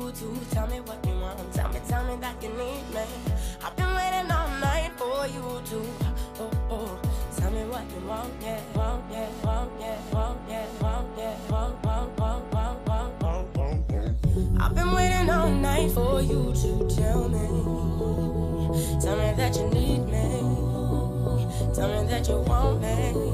you to tell me what you want. Tell me that you need me. I've been waiting all night for you to, tell me what you want, yeah, want, yeah, want, yeah, want, yeah, want, yeah, want, want, want, want, want, want, want, want. I've been waiting all night for you to tell me that you need me. Tell me that you want me.